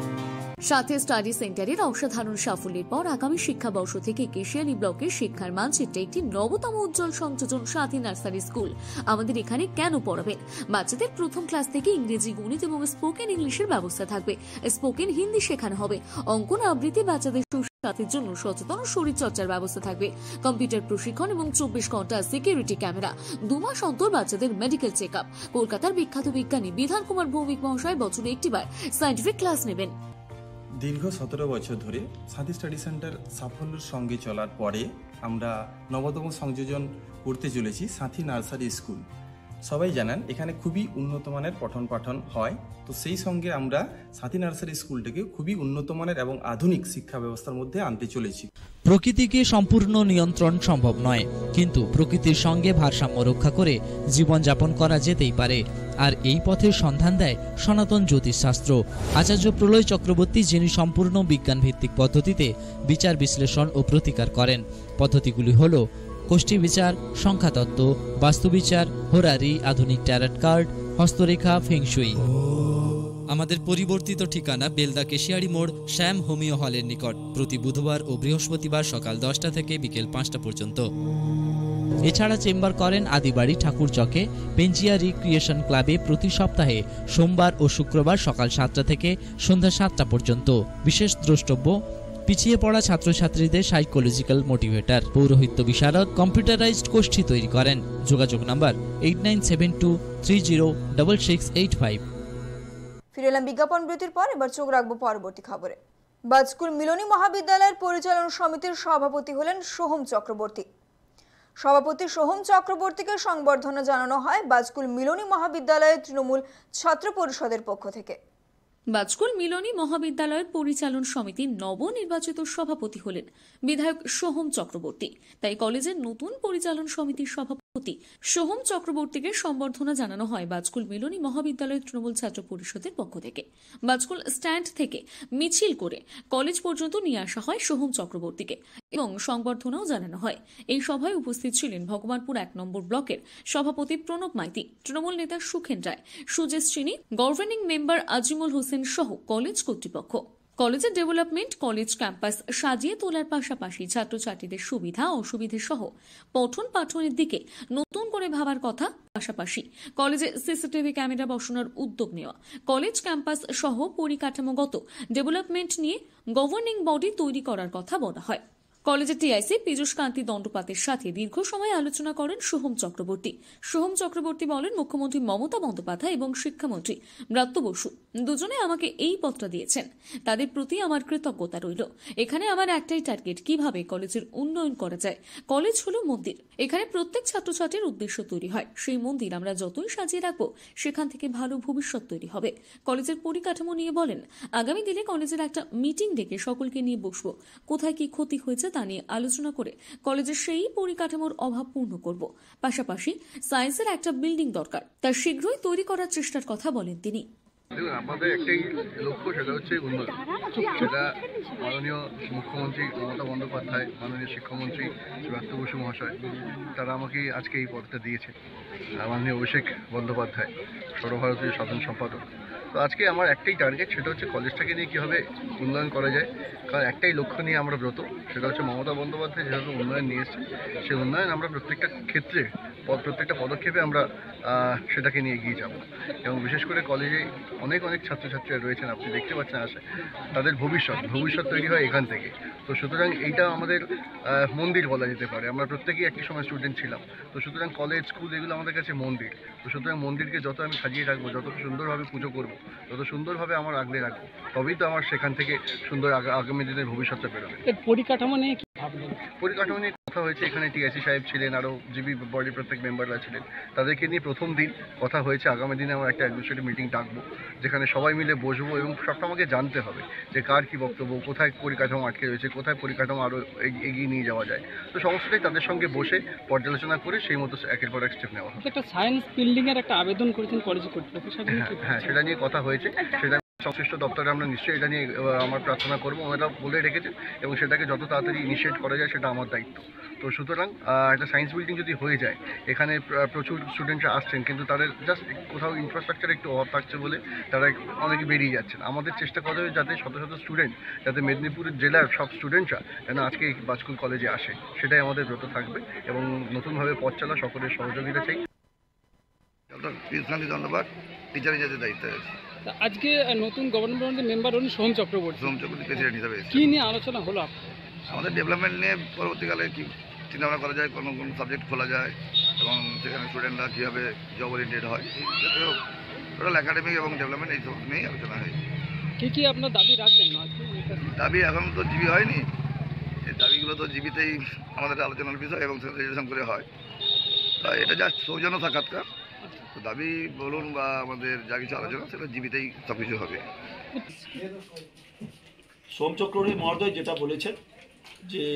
সাথে স্টাডি সেন্টারের অসাধারণ সাফল্যের পর আগামী শিক্ষাবর্ষ থেকে কেশিয়ারি ব্লকের শিক্ষার মানচিত্রে একটি নবতম উজ্জ্বল সংযোজন সাথী নার্সারি স্কুল। আমাদের এখানে কেন পড়াবেন? বাচ্চাদের প্রথম ক্লাস থেকে ইংরেজি, গণিত এবং স্পোকেন ইংলিশের ব্যবস্থা থাকবে। স্পোকেন হিন্দি শেখানো হবে। অঙ্কন, আবৃত্তি, বাচ্চাদের সুস্বাস্থ্যের জন্য সচেতন শরীর চর্চার ব্যবস্থা থাকবে। কম্পিউটার প্রশিক্ষণ এবং চব্বিশ ঘন্টা সিকিউরিটি ক্যামেরা। দু মাস অন্তর বাচ্চাদের মেডিকেল চেক আপ। কলকাতার বিখ্যাত বিজ্ঞানী বিধান কুমার ভৌমিক মহাশয় বছরে একটিবার সায়েন্টিফিক ক্লাস নেবেন। দীর্ঘ সতেরো বছর ধরে সাথী স্টাডি সেন্টার সাফল্যের সঙ্গে চলার পরে আমরা নবতম সংযোজন করতে চলেছি সাথী নার্সারি স্কুল। সবাই জানেন এখানে খুবই উন্নত মানের পঠন পাঠন হয়, তো সেই সঙ্গে আমরা সাথী নার্সারি স্কুলটাকে খুবই উন্নত মানের এবং আধুনিক শিক্ষা ব্যবস্থার মধ্যে আনতে চলেছি। প্রকৃতিকে সম্পূর্ণ নিয়ন্ত্রণ সম্ভব নয়, কিন্তু প্রকৃতির সঙ্গে ভারসাম্য রক্ষা করে জীবনযাপন করা যেতেই পারে। আর এই পথের সন্ধান দেয় সনাতন জ্যোতিষশাস্ত্র। আচার্য প্রলয় চক্রবর্তী, যিনি সম্পূর্ণ বিজ্ঞানভিত্তিক পদ্ধতিতে বিচার বিশ্লেষণ ও প্রতিকার করেন। পদ্ধতিগুলি হল কোষ্ঠী বিচার, সংখ্যাতত্ত্ব, বাস্তুবিচার, হোরারি, আধুনিক ট্যারট কার্ড, হস্তরেখা, ফেংশুই। আমাদের পরিবর্তিত ঠিকানা বেলদা কেশিয়ারি মোড়, শ্যাম হোমিও হলের নিকট। প্রতি বুধবার ও বৃহস্পতিবার সকাল দশটা থেকে বিকেল পাঁচটা পর্যন্ত। এছাড়া চেম্বার করেন আদিবাড়ি ঠাকুর চকে পেঞ্জিয়া রিক্রিয়েশন ক্লাবে প্রতি সপ্তাহে সোমবার ও শুক্রবার সকাল সাতটা থেকে সন্ধ্যা সাতটা পর্যন্ত। বিশেষ দ্রষ্টব্য, পিছিয়ে পড়া ছাত্রছাত্রীদের সাইকোলজিক্যাল মোটিভেটর, পৌরোহিত্য বিশারদ, কম্পিউটারাইজড গোষ্ঠী তৈরি করেন। যোগাযোগ number eight nine seven two three zero double six eight five. ফিরে এলাম বিজ্ঞাপন বিরতির পর। এবার চোখ রাখবো পরবর্তী খবরে। বাজকুল মিলনী মহাবিদ্যালয়ের পরিচালন সমিতির সভাপতি হলেন সোহম চক্রবর্তী। সভাপতি সোহম চক্রবর্তীকে সংবর্ধনা জানানো হয় বাজকুল মিলনী মহাবিদ্যালয়ের তৃণমূল ছাত্র পরিষদের পক্ষ থেকে। বাজকুল মিলনী মহাবিদ্যালয়ের পরিচালন সমিতির নবনির্বাচিত সভাপতি হলেন বিধায়ক সোহম চক্রবর্তী। তাই কলেজের নতুন পরিচালন সমিতির সভাপতি সোহম চক্রবর্তীকে সম্বর্ধনা জানানো হয় বাজকুল মিলনী মহাবিদ্যালয়ের তৃণমূল ছাত্র পরিষদের পক্ষ থেকে। বাজকুল স্ট্যান্ড থেকে মিছিল করে কলেজ পর্যন্ত নিয়ে আসা হয় সোহম চক্রবর্তীকে এবং সংবর্ধনাও জানানো হয়। এই সভায় উপস্থিত ছিলেন ভগবানপুর এক নম্বর ব্লকের সভাপতি প্রণব মাইতি, তৃণমূল নেতা সুখেন রায়, সুজেশ চিনি, গভর্নিং মেম্বার আজিমুল হোসেন সহ কলেজ কর্তৃপক্ষ। কলেজের ডেভেলপমেন্ট, কলেজ ক্যাম্পাস সাজিয়ে তোলার পাশাপাশি ছাত্রছাত্রীদের সুবিধা অসুবিধা সহ পঠন পাঠনের দিকে নতুন করে ভাবার কথা। পাশাপাশি কলেজে সিসিটিভি ক্যামেরা বসানোর উদ্যোগ নেওয়া, কলেজ ক্যাম্পাস সহ পরিকাঠামোগত ডেভেলপমেন্ট নিয়ে গভর্নিং বডি তৈরি করার কথা বলা হয়। কলেজের টিআইসি পীযূষ কান্তি দণ্ডপাতের সাথে দীর্ঘ সময় আলোচনা করেন সোহম চক্রবর্তী। সোহম চক্রবর্তী বলেন, মুখ্যমন্ত্রী মমতা বন্দ্যোপাধ্যায় এবং শিক্ষামন্ত্রী ব্রাত্য বসু দুজনে আমাকে এই পত্রটা দিয়েছেন, তাদের প্রতি আমার কৃতজ্ঞতা রইল। এখানে আমার একটাই টার্গেট, কিভাবে কলেজের উন্নয়ন করা যায়। কলেজ হলো মন্দির, এখানে প্রত্যেক ছাত্রছাত্রীর উদ্দেশ্য তৈরি হয়। সেই মন্দির আমরা যতই সাজিয়ে রাখবো, সেখান থেকে ভালো ভবিষ্যৎ তৈরি হবে। কলেজের পরিকাঠামো নিয়ে বলেন, আগামী দিনে কলেজের একটা মিটিং ডেকে সকলকে নিয়ে বসবো, কোথায় কি ক্ষতি হয়েছে তা নিয়ে আলোচনা করে কলেজের সেই পরিকাঠামোর অভাব পূর্ণ করব। পাশাপাশি সায়েন্সের একটা বিল্ডিং দরকার, তা শীঘ্রই তৈরি করার চেষ্টার কথা বলেন তিনি। আমাদের একটাই লক্ষ্য, সেটা হচ্ছে উন্নয়ন। সেটা মাননীয় মুখ্যমন্ত্রী মমতা বন্দ্যোপাধ্যায়, মাননীয় শিক্ষামন্ত্রী ব্রাত্য বসু মহাশয়, তারা আমাকে আজকে এই পদটা দিয়েছে। মাননীয় অভিষেক বন্দ্যোপাধ্যায়, সর্বভারতীয় সাধারণ সম্পাদক। তো আজকে আমার একটাই টার্গেট, সেটা হচ্ছে কলেজটাকে নিয়ে কীভাবে উন্নয়ন করা যায়। কারণ একটাই লক্ষ্য নিয়ে আমরা ব্রত, সেটা হচ্ছে মমতা বন্দ্যোপাধ্যায় যেভাবে উন্নয়ন নিয়ে এসছে, সেই উন্নয়ন আমরা প্রত্যেকটা ক্ষেত্রে প্রত্যেকটা পদক্ষেপে আমরা সেটাকে নিয়ে এগিয়ে যাব। এবং বিশেষ করে কলেজে অনেক অনেক ছাত্রছাত্রীরা রয়েছেন, আপনি দেখতে পাচ্ছেন আসে, তাদের ভবিষ্যৎ ভবিষ্যৎ তৈরি হয় এখান থেকে। তো সুতরাং এইটা আমাদের মন্দির বলা যেতে পারে। আমরা প্রত্যেকেই একটি সময় স্টুডেন্ট ছিলাম, তো সুতরাং কলেজ স্কুল এগুলো আমাদের কাছে মন্দির। তো সুতরাং মন্দিরকে যত আমি সাজিয়ে রাখবো, যত সুন্দরভাবে পুজো করবো, যত সুন্দরভাবে আমার আগলে রাখবো, তবেই তো আমার সেখান থেকে সুন্দর আগামী দিনের ভবিষ্যৎটা বেরোবে। পরিকাঠামো নিয়ে পরিকাঠামো নিয়ে কথা হয়েছে, এখানে টিআইসি সাহেব ছিলেন, আরও জিবি বডির প্রত্যেক মেম্বাররা ছিলেন, তাদেরকে নিয়ে প্রথম দিন কথা হয়েছে। আগামী দিনে আমরা একটা অ্যাডমিনিস্ট্রেটিভ মিটিং ডাকবো, যেখানে সবাই মিলে বসবো এবং সবটা আমাকে জানতে হবে যে কার কী বক্তব্য, কোথায় পরিকাঠামো আটকে রয়েছে, কোথায় পরিকাঠামো আরও এগিয়ে নিয়ে যাওয়া যায়। তো সমস্তটাই তাদের সঙ্গে বসে পর্যালোচনা করে সেই মতো একের পর এক স্টেপ নেওয়া হবে। একটা সায়েন্স বিল্ডিংয়ের একটা আবেদন করেছেন কলেজ কর্তৃপক্ষ, হ্যাঁ সেটা নিয়ে কথা হয়েছে। সেটা সংশ্লিষ্ট দপ্তরে আমরা নিশ্চয়ই এটা নিয়ে আমার প্রার্থনা করবো, ওনারা বলে রেখেছেন, এবং সেটাকে যত তাড়াতাড়ি ইনিশিয়েট করা যায় সেটা আমার দায়িত্ব। তো সুতরাং একটা সায়েন্স বিল্ডিং যদি হয়ে যায়, এখানে প্রচুর স্টুডেন্টরা আসছেন, কিন্তু তাদের জাস্ট কোথাও ইনফ্রাস্ট্রাকচার একটু অভাব থাকছে বলে তারা অনেকে বেরিয়ে যাচ্ছেন। আমাদের চেষ্টা করা হবে যাতে শত শত স্টুডেন্ট, যাতে মেদিনীপুর জেলার সব স্টুডেন্টরা যেন আজকে এই বাজকুল কলেজে আসে, সেটাই আমাদের ব্রত থাকবে। এবং নতুনভাবে পথ চলা সকলের সহযোগিতা চাই। কৃষ্ণালী ধন্যবাদ, টিচারের যাতে দায়িত্ব আছে। আজকে নতুন গভর্নমেন্টের মেম্বার হলেন সোহম চক্রবর্তী। সোহম চক্রবর্তী প্রেসিডেন্ট হিসাবে কি নিয়ে আলোচনা হলো? আমাদের ডেভেলপমেন্ট নিয়ে পরবর্তীকালে কি চিন্তাভাবনা করা যায়, কোন কোন সাবজেক্ট খোলা যায়, এবং সেখানে স্টুডেন্টরা কীভাবে জব ওরিয়েন্টেড হয়, টোটাল একাডেমিক এবং ডেভেলপমেন্ট এই সব নিয়েই আলোচনা হয়। কী কী আপনার দাবি রাখলেন? দাবি এখন তো জিবি হয়নি, এই দাবিগুলো তো জিবিতেই আমাদের আলোচনার বিষয় এবং রেজুলেশন করে হয়। তাই এটা যা সৌজন্য সাক্ষাৎকার, তো দাবি বলুন বা আমাদের যা কিছু আলোচনা, সেটা জীবিতেই সব কিছু হবে। সোম চক্রবর্তী মহোদয় যেটা বলেছেন যে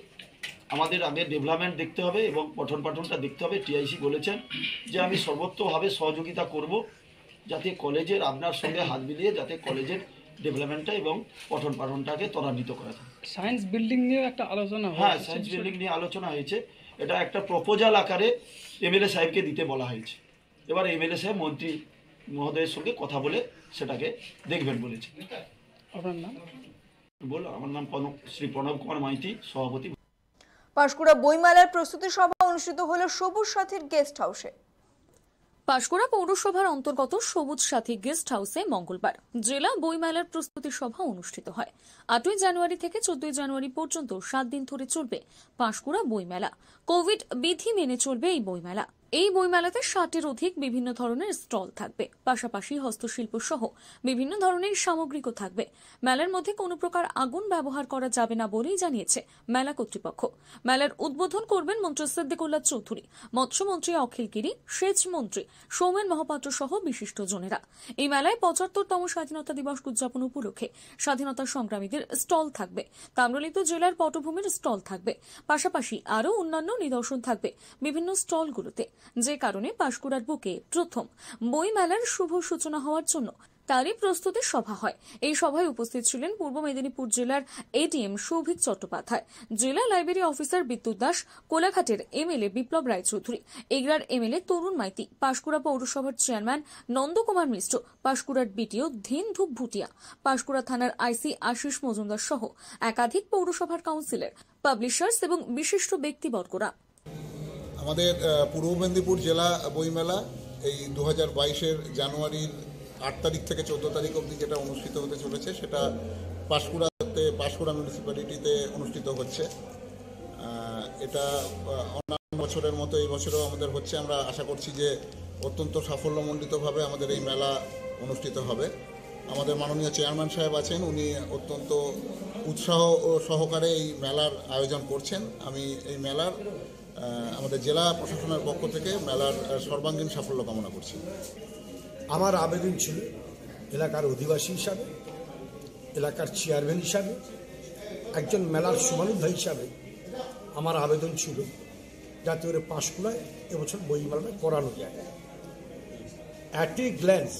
আমাদের আগে ডেভেলপমেন্ট দেখতে হবে এবং পঠন পাঠনটা দেখতে হবে। টিআইসি বলেছেন যে আমি সর্বোত্তভাবে সহযোগিতা করব যাতে কলেজের আপনার সঙ্গে হাত মিলিয়ে যাতে কলেজের ডেভেলপমেন্টটা এবং পঠন পাঠনটাকে ত্বরান্বিত করা যায়। সায়েন্স বিল্ডিং নিয়ে একটা আলোচনা হ্যাঁ, সায়েন্স বিল্ডিং নিয়ে আলোচনা হয়েছে। এটা একটা প্রপোজাল আকারে এমএলএ সাহেবকে দিতে বলা হয়েছে। এবার এমএলএ সাহেব মন্ত্রী মহোদয়ের সঙ্গে কথা বলে সেটাকে দেখবেন বলেছে। আপনার নাম? বল, আমার নাম প্রণব শ্রী প্রণব কুমার মাইতি, সভাপতি। পাঁশকুড়া বইমেলার প্রস্তুতি সভা অনুষ্ঠিত হলো সবুজ সাথীর গেস্ট হাউসে। পাঁশকুড়া পৌরসভার অন্তর্গত সবুজ সাথী গেস্ট হাউসে মঙ্গলবার জেলা বইমেলার প্রস্তুতি সভা অনুষ্ঠিত হয়। আটই জানুয়ারি থেকে চোদ্দই জানুয়ারি পর্যন্ত সাত দিন ধরে চলবে পাঁশকুড়া বইমেলা। কোভিড বিধি মেনে চলবে এই বইমেলা। এই বইমেলাতে ষাটের অধিক বিভিন্ন ধরনের স্টল থাকবে, পাশাপাশি হস্তশিল্প সহ বিভিন্ন ধরনের সামগ্রিকও থাকবে। মেলার মধ্যে কোনো প্রকার আগুন ব্যবহার করা যাবে না বলেই জানিয়েছে মেলা কর্তৃপক্ষ। মেলার উদ্বোধন করবেন মন্ত্রী সিদ্দিকুল্লাহ চৌধুরী, মৎস্যমন্ত্রী অখিল গিরি, সেচ মন্ত্রী সৌমেন মহাপাত্র সহ বিশিষ্টজনেরা। এই মেলায় পঁচাত্তরতম স্বাধীনতা দিবস উদযাপন উপলক্ষে স্বাধীনতা সংগ্রামীদের স্টল থাকবে, তাম্রলিপ্ত জেলার পটভূমির স্টল থাকবে, পাশাপাশি আরও অন্যান্য নিদর্শন থাকবে বিভিন্ন স্টলগুলোতে। যে কারণে পাঁশকুড়ার বুকে প্রথম বই মেলার শুভ সূচনা হওয়ার জন্য তারই প্রস্তুতি সভা হয়। এই সভায় উপস্থিত ছিলেন পূর্ব মেদিনীপুর জেলার এডিএম সৌভিক চট্টোপাধ্যায়, জেলা লাইব্রেরি অফিসার বিদ্যুৎ দাস, কোলাঘাটের এমএলএ বিপ্লব রায়চৌধুরী, এগরার এমএলএ তরুণ মাইতি, পাঁশকুড়া পৌরসভার চেয়ারম্যান নন্দকুমার মিশ্র, পাঁশকুড়ার বিটিও ধীন ধূপ ভুটিয়া, পাঁশকুড়া থানার আইসি আশিস মজুমদার সহ একাধিক পৌরসভার কাউন্সিলর, পাবলিশার্স এবং বিশিষ্ট ব্যক্তিবর্গরা। আমাদের পূর্ব মেদিনীপুর জেলা বইমেলা এই দু হাজার বাইশের জানুয়ারির আট তারিখ থেকে চোদ্দো তারিখ অবধি যেটা অনুষ্ঠিত হতে চলেছে সেটা পাঁশকুড়াতে পাঁশকুড়া মিউনিসিপ্যালিটিতে অনুষ্ঠিত হচ্ছে। এটা অন্যান্য বছরের মতো এই বছরও আমাদের হচ্ছে। আমরা আশা করছি যে অত্যন্ত সাফল্যমণ্ডিতভাবে আমাদের এই মেলা অনুষ্ঠিত হবে। আমাদের মাননীয় চেয়ারম্যান সাহেব আছেন, উনি অত্যন্ত উৎসাহ ও সহকারে এই মেলার আয়োজন করছেন। আমি এই মেলার আমাদের জেলা প্রশাসনের পক্ষ থেকে মেলার সর্বাঙ্গীন সাফল্য কামনা করছি। আমার আবেদন ছিল এলাকার অধিবাসী হিসাবে, এলাকার চেয়ারম্যান হিসাবে, একজন মেলার শুভানুদ্ধা হিসাবে আমার আবেদন ছিল যাতে ওরা পাঁশকুড়ায় এবছর বইমেলাটা করানো যায়। অ্যাট এ গ্ল্যান্স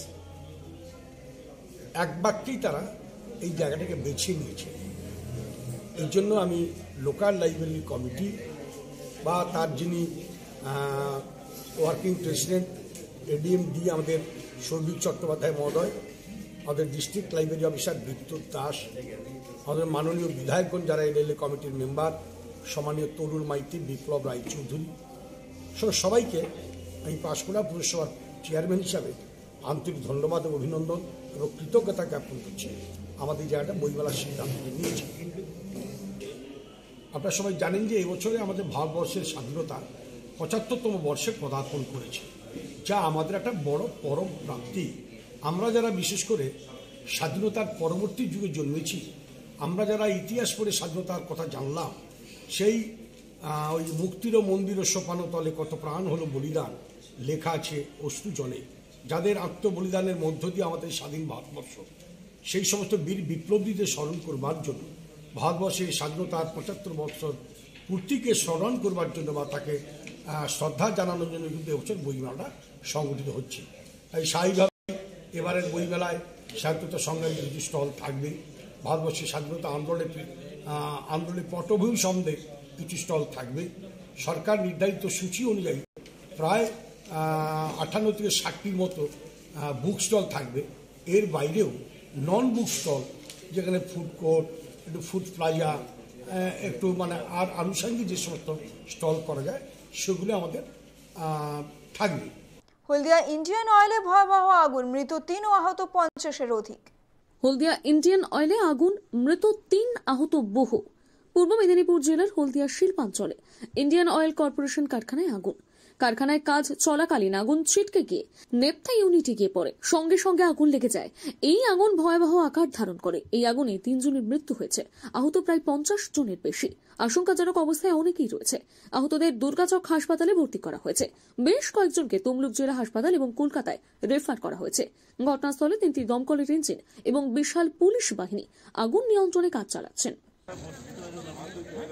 এক বাক্যেই তারা এই জায়গাটাকে বেছে নিয়েছে। এই জন্য আমি লোকাল লাইব্রেরি কমিটি বা তার যিনি ওয়ার্কিং প্রেসিডেন্ট এডিএম ডি আমাদের সৌভিক চট্টোপাধ্যায় মহোদয়, আমাদের district library officer Bidyut Das, আমাদের মাননীয় বিধায়কগণ যারা এলএলএ কমিটির মেম্বার, সম্মানীয় তরুণ মাইতি, বিপ্লব রায়চৌধুরী সহ সবাইকে আমি পাঁশকুড়া পুরসভার চেয়ারম্যান হিসাবে আন্তরিক ধন্যবাদ ও অভিনন্দন এবং কৃতজ্ঞতা জ্ঞাপন করছি। আমাদের জায়গাটা বইমেলার সিদ্ধান্ত নিয়েছে। আপনারা সবাই জানেন যে এবছরে আমাদের ভারতবর্ষের স্বাধীনতা পঁচাত্তরতম বর্ষে পদার্পণ করেছে, যা আমাদের একটা বড় পরম প্রাপ্তি। আমরা যারা বিশেষ করে স্বাধীনতার পরবর্তী যুগে জন্মেছি, আমরা যারা ইতিহাস পড়ে স্বাধীনতার কথা জানলাম, সেই ওই মুক্তির মন্দির ও সোপানো তলে কত প্রাণ হলো বলিদান লেখা আছে অশ্রু জলে, যাদের আত্মবলিদানের মধ্য দিয়ে আমাদের স্বাধীন ভারতবর্ষ, সেই সমস্ত বীর বিপ্লবীদের স্মরণ করবার জন্য, ভারতবর্ষের স্বাধীনতার পঁচাত্তর বছর পূর্তিকে স্মরণ করবার জন্য বা তাকে শ্রদ্ধা জানানোর জন্য কিন্তু এবছর বইমেলাটা সংগঠিত হচ্ছে। তাই স্বাভাবিকভাবে এবারের বইমেলায় স্বাধীনতা সংগ্রামী কিছু স্টল থাকবে, ভারতবর্ষের স্বাধীনতা আন্দোলনের আন্দোলনের পটভূমি সম্বন্ধে কিছু স্টল থাকবে। সরকার নির্ধারিত সূচি অনুযায়ী প্রায় আটান্ন থেকে ষাটটির মতো বুক স্টল থাকবে। এর বাইরেও নন বুক স্টল, যেখানে ফুড কোর্ট, একটু ফুড প্লাজা, একটু মানে আর আনুষঙ্গিক যে সমস্ত স্টল করা যায় সেগুলো আমাদের থাকবে। হলদিয়া ইন্ডিয়ান অয়েলে ভয়াবহ আগুন, মৃত তিন ও আহত পঞ্চাশের অধিক। হলদিয়া ইন্ডিয়ান অয়েলে আগুন, মৃত তিন, আহত বহু। পূর্ব মেদিনীপুর জেলার হলদিয়া শিল্পাঞ্চলে ইন্ডিয়ান অয়েল কর্পোরেশন কারখানায় আগুন। কারখানায় কাজ চলাকালীন আগুন ছিটকে গিয়ে নেপথা ইউনিটে গিয়ে পড়ে, সঙ্গে সঙ্গে আগুন লেগে যায়। এই আগুন ভয়াবহ আকার ধারণ করে। এই আগুনে তিনজনের মৃত্যু হয়েছে, আহত প্রায় পঞ্চাশ জনের বেশি। আশঙ্কাজনক অবস্থায় অনেকেই রয়েছে। আহতদের দুর্গাচক হাসপাতালে ভর্তি করা হয়েছে। বেশ কয়েকজনকে তমলুক জেলা হাসপাতাল এবং কলকাতায় রেফার করা হয়েছে। ঘটনাস্থলে তিনটি দমকলের ইঞ্জিন এবং বিশাল পুলিশ বাহিনী আগুন নিয়ন্ত্রণে কাজ চালাচ্ছেন।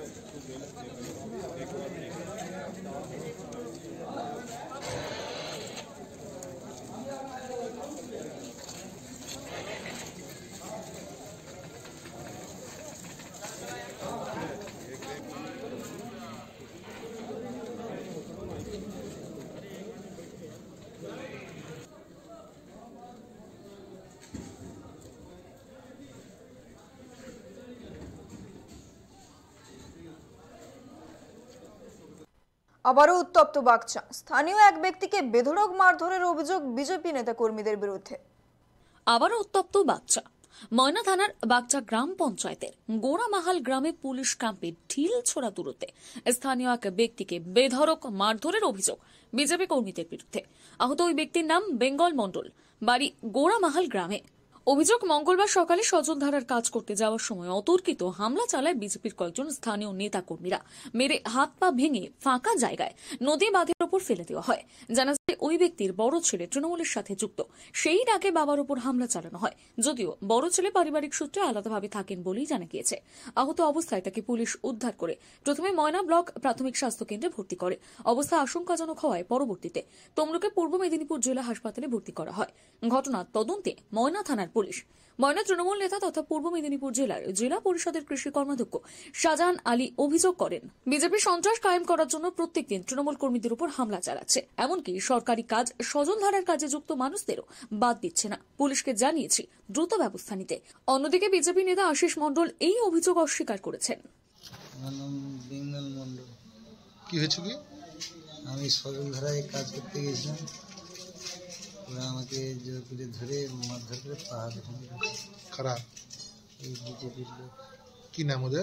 আবারও উত্তপ্ত বাগচা। স্থানীয় এক ব্যক্তিকে বেধড়ক মারধরের অভিযোগ বিজেপি নেতা কর্মীদের বিরুদ্ধে। আবারও উত্তপ্ত বাগচা। ময়না থানার বাগচা গ্রাম পঞ্চায়েতের গোড়ামাহাল গ্রামে পুলিশ ক্যাম্পে ঢিল ছোড়া দূরত্বে স্থানীয় এক ব্যক্তিকে বেধড়ক মারধরের অভিযোগ বিজেপি কর্মীদের বিরুদ্ধে। আহত ওই ব্যক্তির নাম বেঙ্গল মণ্ডল, বাড়ি গোড়ামাহাল গ্রামে। অভিযোগ, মঙ্গলবার সকালে সজলধারার কাজ করতে যাওয়ার সময় অতর্কিত হামলা চালায় বিজেপির কয়েকজন স্থানীয় নেতা কর্মীরা। মেরে হাত পা ভেঙে ফাঁকা জায়গায় নদী বাঁধের ওপর ফেলে দেওয়া হয়। জানা যায় ওই ব্যক্তির বড় ছেলে তৃণমূলের সাথে যুক্ত। সেই ডাকে বাবার ওপর হামলা চালানো হয়, যদিও বড় ছেলে পারিবারিক সূত্রে আলাদাভাবে থাকেন বলেই জানা গিয়েছে। আহত অবস্থায় তাকে পুলিশ উদ্ধার করে প্রথমে ময়না ব্লক প্রাথমিক স্বাস্থ্য কেন্দ্রে ভর্তি করে। অবস্থা আশঙ্কাজনক হওয়ায় পরবর্তীতে তমলুকে পূর্ব মেদিনীপুর জেলা হাসপাতালে ভর্তি করা হয়। ঘটনার তদন্তে ময়না থানার পুলিশ। ময়না তৃণমূল নেতা তথা পূর্ব মেদিনীপুর জেলার জেলা পরিষদের কৃষি কর্মাধ্যক্ষ শাহজাহান আলী অভিযোগ করেন, বিজেপি সন্ত্রাস কায়েম করার জন্য প্রত্যেকদিন তৃণমূল কর্মীদের উপর হামলা চালাচ্ছে। এমনকি সরকারি কাজ সজলধারার কাজে যুক্ত মানুষদেরও বাদ দিচ্ছে না। পুলিশকে জানিয়েছি দ্রুত ব্যবস্থা নিতে। অন্যদিকে বিজেপি নেতা আশিস মণ্ডল এই অভিযোগ অস্বীকার করেছেন। আমার নাম বেঙ্গল মণ্ডল। কি হয়েছে? কি আমি সজলধারায় কাজ করতে গেছিলাম, ওরা আমাকে জোর করে ধরে মারধর করে পাহাড় খারাপ। এই বিজেপির লোক। কি নাম ওদের?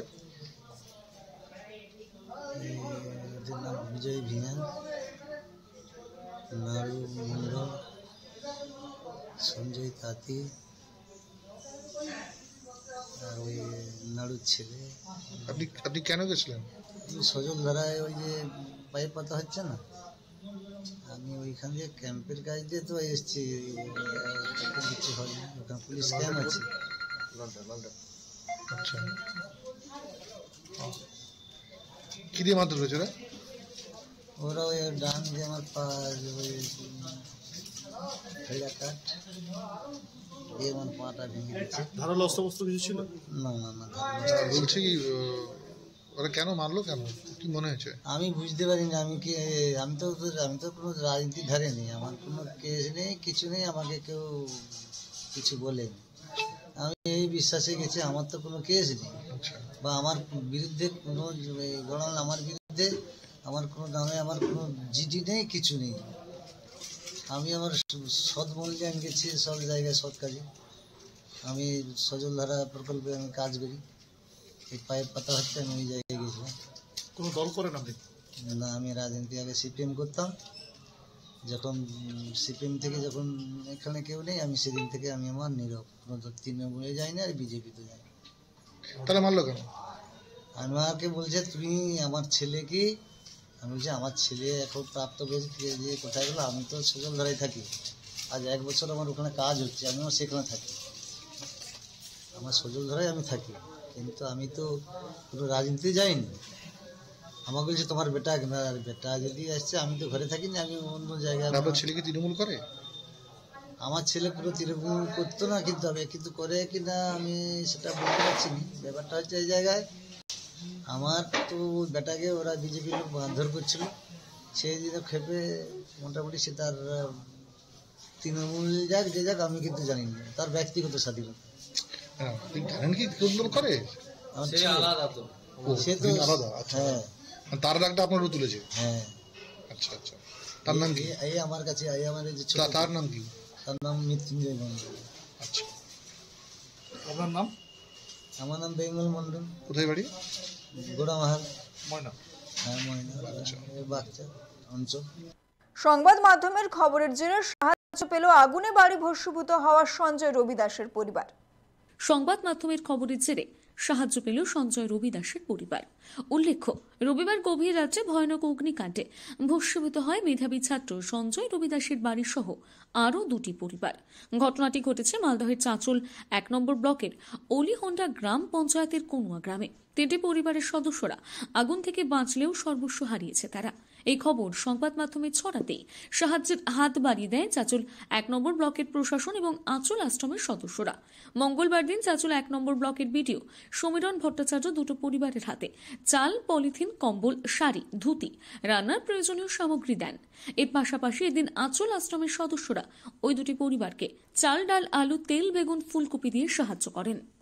ওদের নাম বিজয় ভিয়ান, নাড়ু মণ্ডল, সঞ্জয় তাঁতি, আর ওই নাড়ুর ছেলে। আপনি আপনি কেন গেছিলেন? সজলধারায় ওই যে পাইপ পাতা হচ্ছে না, আমি ওইখান দিয়ে ক্যাম্পের কাজ দিয়ে তো এসছি। কিছু হয়নি, ওখানে পুলিশ ক্যাম্প আছে। আচ্ছা, কি দিয়ে মারধর করেছে ওরা? ওরা ওই ডান দিয়ে আমার পা ওই কাঠ দিয়ে আমার পাটা ভেঙে দিচ্ছে। ধারালো অস্ত্রবস্ত্র কিছু ছিল? না না না। বলছি কি ওরা কেন মারলো, কেন, কি মনে হয়েছে? আমি বুঝতে পারিনি। আমি কি আমি তো আমি তো কোনো রাজনীতির ধারে নেই, আমার কোনো কেস নেই, কিছু নেই, আমাকে কেউ কিছু বলেনি। আমি এই বিশ্বাসে গেছি, আমার তো কোনো কেস নেই, বা আমার বিরুদ্ধে কোনো গণন, আমার বিরুদ্ধে আমার কোনো নামে আমার কোনো জিডি নেই, কিছু নেই। আমি আমার সৎ মূল্যে আমি গেছি সব জায়গায়, সৎ কাজে। আমি সজলধারা প্রকল্পে আমি কাজ করি। এই পাইপ পাতা হচ্ছে, আমি ওই জায়গায় গেছিলাম। কোনো দল করেন আপনি? না, আমি রাজনীতি আগে সিপিএম করতাম। যখন সিপিএম থেকে যখন এখানে কেউ নেই, আমি সেদিন থেকে আমি আমার নীরব, কোনো তৃণমূলে যাই না আর বিজেপিতে যাই। তাহলে মারলো কেন? আমাকে বলছে তুমি আমার ছেলে কি? আমি বলছি আমার ছেলে এখন প্রাপ্ত বয়স দিয়ে কোথায় গেলো? আমি তো সজলধারায় থাকি, আজ এক বছর আমার ওখানে কাজ হচ্ছে, আমিও সেখানে থাকি, আমার সজলধারায় আমি থাকি, কিন্তু আমি তো কোনো রাজনীতিতে যাইনি। আমাকে বলছে তোমার বেটা, বেটা যদি আসছে, আমি তো ঘরে থাকি না, আমি অন্য জায়গায়। আপনার ছেলে কি তৃণমূল করে? আমার ছেলে পুরো তৃণমূল করতো না, কিন্তু আমি কিন্তু করে কিনা আমি সেটা বলতে পারছি না। ব্যাপারটা হচ্ছে এই জায়গায় আমার তো বেটাকে ওরা বিজেপি লোক মারধর করছিল, সেই দিনে খেপে মোটামুটি সে তার তৃণমূল যাক যে যাক আমি কিন্তু জানি না, তার ব্যক্তিগত স্বাধীনতা। জানেন কি তৃণমূল করে? সে তো আলাদা। হ্যাঁ, তার ডাকটা আপনারও তুলেছে? হ্যাঁ। আচ্ছা আচ্ছা, তার নাম কি? এই আমার কাছে এই আমার এই যে তার নাম কি? তার নাম মৃত্যুঞ্জয় মণ্ডল। আচ্ছা, আপনার নাম? আমার নাম বেঙ্গল মণ্ডল। কোথায় বাড়ি? গোড়ামাহাল, ময়না। হ্যাঁ ময়না, বাচ্চা অঞ্চল। সংবাদ মাধ্যমের খবরের জেরে সাহায্য পেল আগুনে বাড়ি ভস্মীভূত হওয়া সঞ্জয় রবি দাসের পরিবার। সংবাদ মাধ্যমের খবরের জেরে সাহায্য পেল সঞ্জয় রবি দাসের পরিবার। উল্লেখ্য, রবিবার গভীর রাত্রে ভয়ানক অগ্নিকাণ্ডে ভস্মীভূত হয় মেধাবী ছাত্র সঞ্জয় রবি দাসের বাড়ি সহ আরও দুটি পরিবার। ঘটনাটি ঘটেছে মালদহের চাঁচল এক নম্বর ব্লকের অলিহন্ডা গ্রাম পঞ্চায়েতের কনুয়া গ্রামে। তিনটি পরিবারের সদস্যরা আগুন থেকে বাঁচলেও সর্বস্ব হারিয়েছে তারা। এই খবর সংবাদ মাধ্যমে ছড়াতেই সাহায্যের হাত বাড়িয়ে দেয় চাঁচল এক নম্বর ব্লকের প্রশাসন এবং আঁচল আশ্রমের সদস্যরা। মঙ্গলবার দিন চাঁচল এক নম্বর ব্লকের বিডিও সমীরণ ভট্টাচার্য দুটো পরিবারের হাতে চাল, পলিথিন, কম্বল, শাড়ি, ধুতি, রান্নার প্রয়োজনীয় সামগ্রী দেন। এর পাশাপাশি এদিন আঁচল আশ্রমের সদস্যরা ওই দুটি পরিবারকে চাল, ডাল, আলু, তেল, বেগুন, ফুলকপি দিয়ে সাহায্য করেন।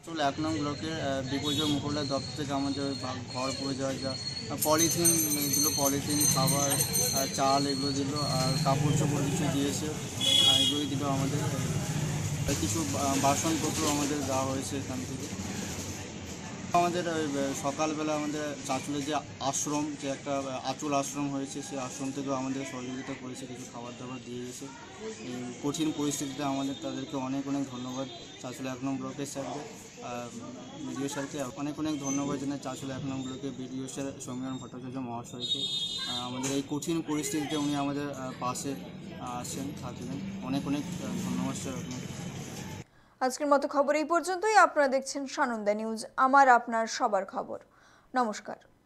চলে এক নং ব্লকের বিপর্যয় মোকাবিলা দপ্তর থেকে আমাদের ঘর পড়ে যাওয়া যা পলিথিন দিল, পলিথিন, খাবার, চাল এগুলো দিল, আর কাপড় চোপড় কিছু দিয়েছে, এগুলোই দিল। আমাদের কিছু বাসনপত্র আমাদের দেওয়া হয়েছে এখান থেকে। আমাদের সকালবেলা আমাদের চাঁচলে যে আশ্রম, যে একটা আঁচল আশ্রম হয়েছে, সেই আশ্রম থেকেও আমাদের সহযোগিতা করেছে, কিছু খাবার দাবার দিয়ে গেছে। এই কঠিন পরিস্থিতিতে আমাদের তাদেরকে অনেক অনেক ধন্যবাদ চাঁচলে এক নং ব্লকের স্যারকে, বিডিও স্যারকে অনেক অনেক ধন্যবাদ জানাই চাঁচলে এক নং ব্লকের বিডিও স্যার সৌম্যন ভট্টাচার্য মহাশয়কে। আমাদের এই কঠিন পরিস্থিতিতে উনি আমাদের পাশে আসেন, থাকবেন। অনেক অনেক ধন্যবাদ স্যার আপনাকে। আজকের মতো খবর এই পর্যন্তই। আপনারা দেখছেন সানন্দা নিউজ, আমার আপনার সবার খবর। নমস্কার।